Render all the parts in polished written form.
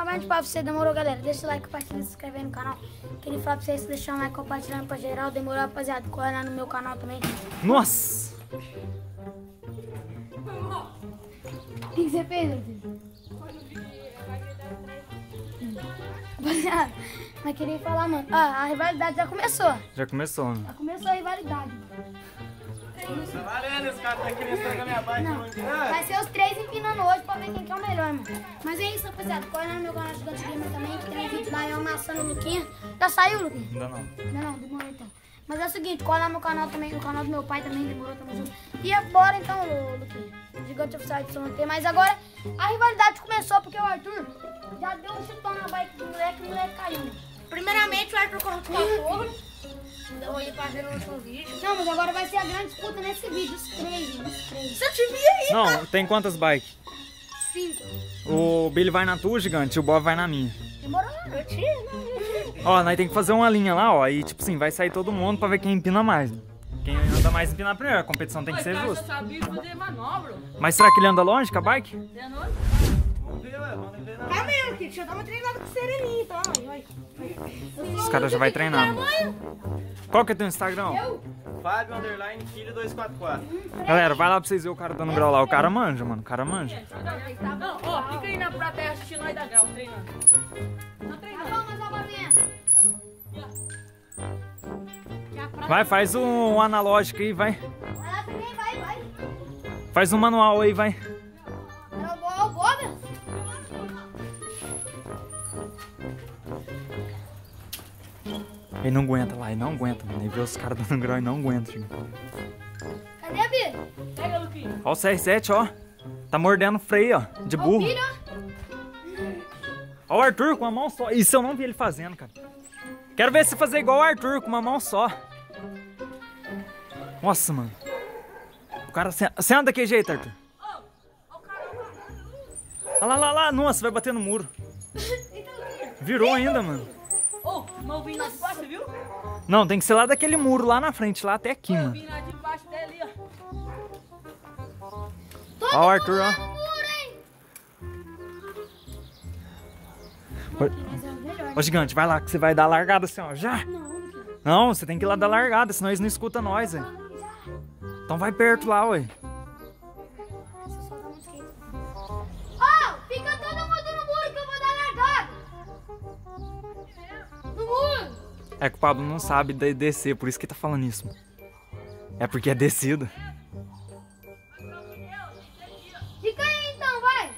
novamente pra você, demorou, galera? Deixa o like, compartilha, se inscrever no canal. Queria falar pra vocês, deixar um like, compartilhando pra geral. Demorou, rapaziada? Corre lá no meu canal também. Nossa! O que você fez, meu filho? Rapaziada, mas queria falar, mano. A rivalidade já começou. Já começou, mano. Já começou a rivalidade. Tá valendo, esse cara tá querendo estragar minha bike. Não, vai ser os 3 empinando hoje pra ver quem que é o melhor, mano. Mas é isso, rapaziada. Corre lá no meu canal Gigante Gamer também, que tem vídeo lá eu amassando o Luquinha. Já saiu, Luquinha? Ainda não. Não, demorou então. Mas é o seguinte, corre lá no meu canal também, no canal do meu pai também, demorou, tamo junto. E bora então, Luquinha. Gigante Oficial de São. Mas agora a rivalidade começou porque o Arthur já deu um chutão na bike do moleque e o moleque caiu. Primeiramente, o Arthur colocou o cachorro. Então ele pra ver no último vídeo. Não, mas agora vai ser a grande disputa nesse vídeo, os 3. Você te via aí? Não, tem quantas bikes? 5. O Billy vai na tua, gigante, e o Bob vai na minha. Demorou? Eu tinha, não. Ó, nós tem que fazer uma linha lá, ó. E tipo assim, vai sair todo mundo pra ver quem empina mais. Quem anda mais empina primeiro. A competição tem que ser justa. Eu sabia fazer manobra. Mas será que ele anda longe com a bike? Vamos ver, ué. Vamos ver, não. Calma aí, deixa eu dar uma treinada com o Sereninho, então. Os caras já vai treinando. Qual que é teu Instagram? Fábio _ filho 244. Galera, vai lá pra vocês verem o cara dando grau lá. O cara manja, mano. O cara manja. Não, ó, fica aí na plateia assistindo nós da grau, treinando. Vamos, Alvarinha. Vai, faz um analógico aí, vai. Vai lá também, vai. Faz um manual aí, vai. Era o Bob? Ele não aguenta lá, ele não aguenta, mano. Ele vê os caras dando grau e não aguenta, gente. Cadê a Bia? Pega, Luquinha. Ó o CR7, ó. Tá mordendo o freio, ó. De burro. Filho? Ó o Arthur com uma mão só. Isso eu não vi ele fazendo, cara. Quero ver você fazer igual o Arthur, com uma mão só. Nossa, mano. O cara... Você anda daquele jeito, Arthur? Olha lá. Nossa, vai bater no muro. Virou ainda, mano. Ô, não vim lá de baixo, viu? Não, tem que ser lá daquele muro, lá na frente, lá até aqui, Eu mano. vim lá de baixo dele, ó. Ó o Arthur, ó. Ô, gigante, vai lá que você vai dar a largada assim, ó. Já! Não, você tem que ir lá dar largada, senão eles não escutam nós, velho. Então vai perto lá, ué. Fica todo mundo no muro que eu vou dar largada. No muro. É que o Pablo não sabe descer, por isso que ele tá falando isso. É porque é descida. Fica aí então, vai.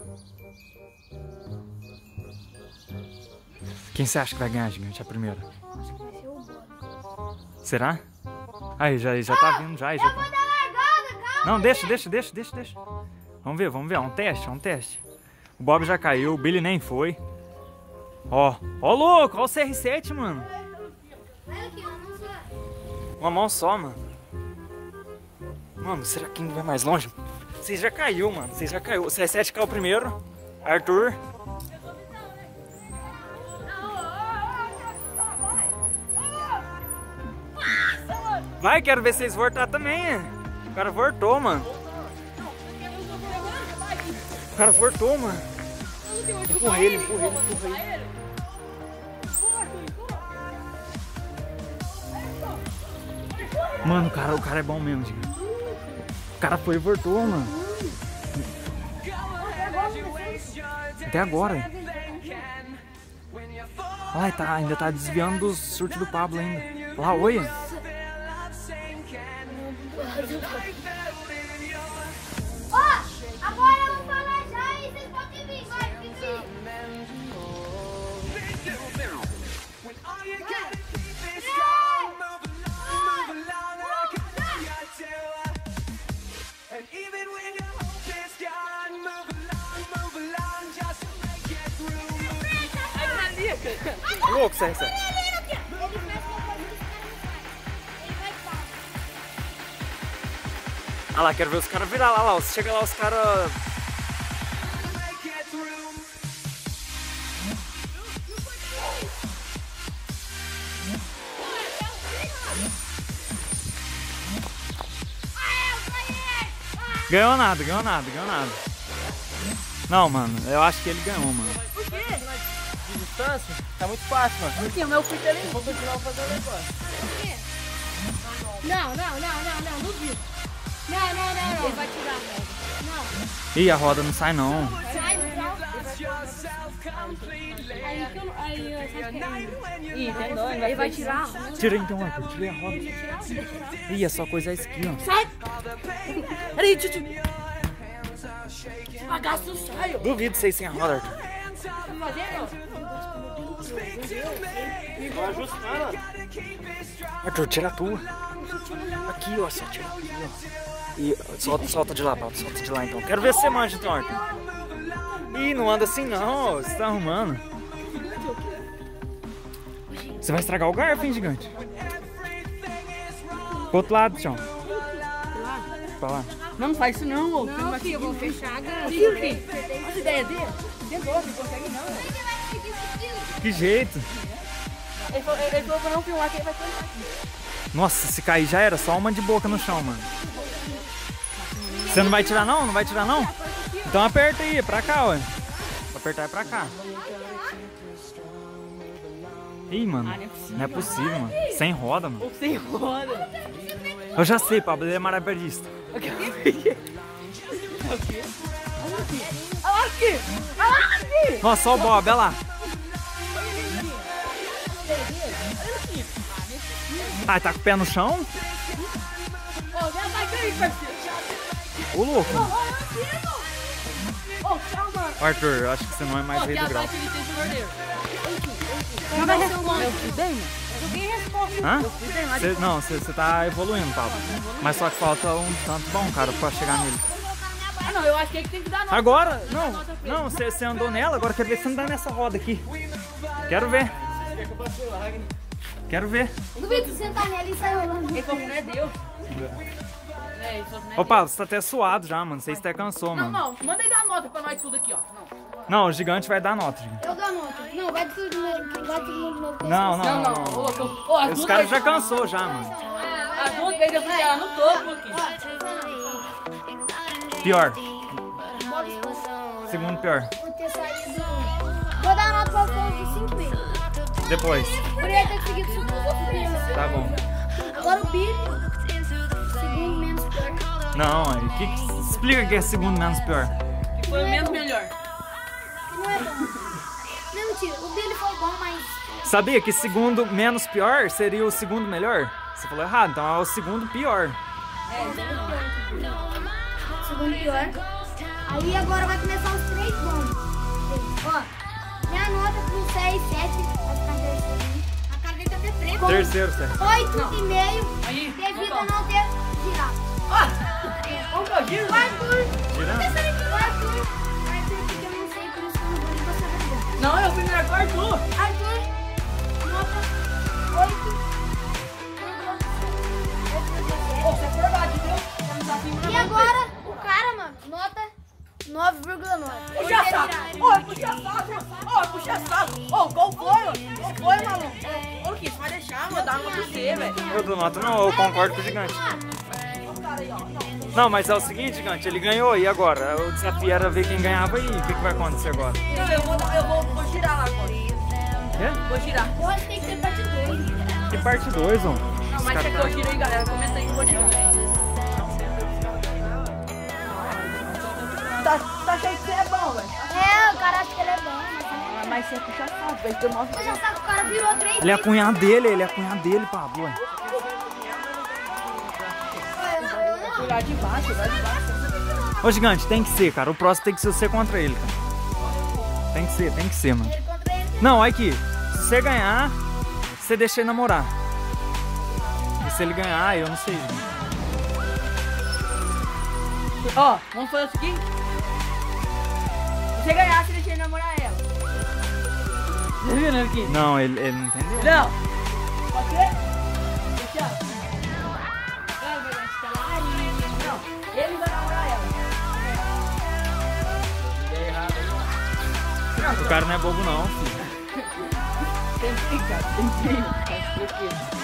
Quem você acha que vai ganhar, gigante, a primeira? Acho que vai ser o Bob. Será? Aí, já tá vindo, já. Eu vou dar largada, calma. Não, deixa. Vamos ver, é um teste. O Bob já caiu, o Billy nem foi. Ó, louco, ó o CR7, mano. Vai aqui, ó, não sai. Uma mão só, mano. Mano, será que quem vai mais longe? Vocês já caiu, mano. O CR7 caiu primeiro. Arthur. Vai, quero ver vocês voltar também. O cara voltou, mano. O cara voltou, mano. Empurra ele. Mano, o cara é bom mesmo, gente. O cara foi e voltou, mano. Até agora, hein? Olha lá, ainda tá desviando dos surtos do Pablo ainda. Lá, oi. Ó, agora eu vou falar já e vocês podem vir, vai, fica aí. Louco, CR7. Ah lá, quero ver os caras virar lá. Chega lá, os caras... Ganhou nada. Não, mano, eu acho que ele ganhou, mano. Por quê? De distância, tá muito fácil, mano. Por quê? O meu filho ali. Vou continuar fazendo o negócio. Não, duvido. Não. Ele vai tirar, velho. Não. Ih, a roda não sai não. Sai, não. Ih, tem dó, ele vai tirar. Tira então, Arthur, tirei a roda. Ih, é só coisar isso aqui, ó. Sai! Peraí, tio. Bagaço sai, ó. Duvido vocês sem a roda, Arthur. Tô ajustando. Arthur, tira a tua. Aqui, ó, só tira aqui, ó. E solta de lá, Paulo, solta de lá então. Quero ver se você manja então, Arthur. Ih, não anda assim não, você tá arrumando. Você vai estragar o garfo, hein, gigante? Pro outro lado, tchau. Pra lá. Não faz isso não, ô. Não, filho, eu vou fechar a grana. Filho, olha a ideia dele. Tentou, não consegue não. Que jeito. Ele falou pra não filmar que ele vai filmar. Nossa, se cair já era, só uma de boca no chão, mano. Você não vai tirar não? Não vai tirar não? Então aperta aí, é pra cá, ó. Pra apertar é pra cá. Ih, mano, não é possível, mano. Sem roda, mano. Ou sem roda. Eu já sei, Pablo, ele é maravilhista. Olha aqui! Nossa, só o Bob, olha lá. Ah, tá com o pé no chão? Ó, já vai cair, parceiro. Ô, louco. Ô, calma. Arthur, eu acho que você não é mais rei do grau. Não vai responder. Eu fui bem, mano. Hã? Não, você tá evoluindo, Pablo. Mas só que falta um tanto bom, cara, pra chegar nele. Ah, não, eu acho que ele tem que dar nota. Agora, não, você andou nela, agora quero ver se você andar nessa roda aqui. Quero ver. Quero ver. Duvido você sentar nela e sair rolando. Ele falou que não é Deus. É, ele falou que não é Ô, Pablo, você tá até suado já, mano. Você até cansou, Não, mano. não, manda ele dar nota pra nós tudo aqui, ó. Não. Não, o gigante vai dar nota, gente. Eu dou a nota. Não, vai tudo de novo. Vai tudo de novo. Não. Ô, as Os duas caras vezes- já cansou já, mano. As duas vezes eu fui tirar no topo aqui. Pior. Segundo pior. Por ter saído. Vou dar a nota pra você de 5 vezes. Depois. Por ele ter seguido só com os outros primeiros. Tá bom. Agora o Billy. Segundo menos pior. Não, aí, explica que é segundo menos pior. Que foi o menos melhor. Não é bom. Não, mentira. O Billy foi bom, mas. Sabia que segundo menos pior seria o segundo melhor? Você falou errado, então é o segundo pior. Segundo pior. Aí agora vai começar os 3 bons. Ó. Minha nota pro 6, 7. Vai ficar terceiro. A cara dele tá até preta. Terceiro, certo? 8,5 Aí, devido a não ter girado. vamos pra giro. O Arthur, Tirando. porque eu não sei, por isso que eu não vou de você ver. Não, eu fui melhor que o Arthur. Arthur, nota 8. Ô, você é formado, entendeu? E agora, o cara, mano, nota 9,9. Puxa saco! Ô, puxa saco! Ô, puxa saco! Ô, qual foi, mano? Qual foi, maluco? Ô, Luquinhas, vai deixar, mano, dar uma pra você, velho. Eu dou nota, não, eu concordo com o gigante. Não, mas é o seguinte, gigante, ele ganhou, e agora? O desafio era ver quem ganhava e o que vai acontecer agora? Não, eu vou girar lá agora. Quê? Vou girar. Eu acho que tem que ter parte 2. Que parte 2, ó. Não, mas quer que eu gire aí, galera? Comenta aí que eu vou girar. Tá achando que você é bom, velho. É, o cara acha que ele é bom, Mas você puxa saco, velho. Você mostra. mas já sabe que o cara virou 3 Ele é cunhado dele, Pablo. Ué. Lá de baixo, lá de baixo. Ô, gigante, tem que ser, cara. O próximo tem que ser você contra ele, cara. Tem que ser, mano. Ele contra ele. Não, olha aqui. Se você ganhar, você deixa ele namorar. E se ele ganhar, eu não sei. Ó, vamos fazer o seguinte. Se você ganhar, você deixa ele namorar ela. Tá vendo aqui? Não, ele não entendeu. Não. Pode ser? Deixa. Não, ele vai namorar ela. O cara não é bobo, não, filho. Tem que, cara. Tem que.